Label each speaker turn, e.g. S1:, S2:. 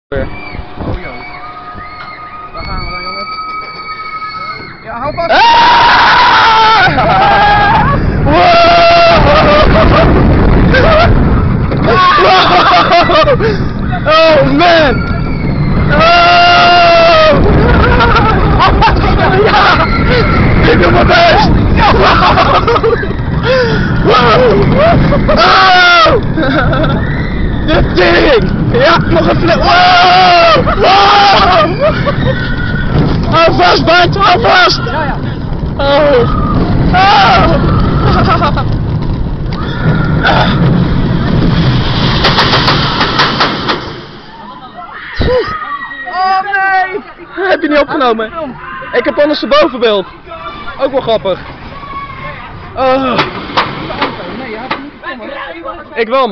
S1: Oh joh. Waar gaan we dan, jongens? Ja, hou vast!
S2: Oh man! Ja! Ik doe mijn best! De tering! Ja, nog een flip! Hou vast, Bart! Hou vast!
S1: Ja, ja. Oh nee!
S2: Heb je niet opgenomen? Ik heb anders een bovenbeeld. Ook wel grappig.
S1: Nee, je had hem niet gekomen.
S2: Ik wel.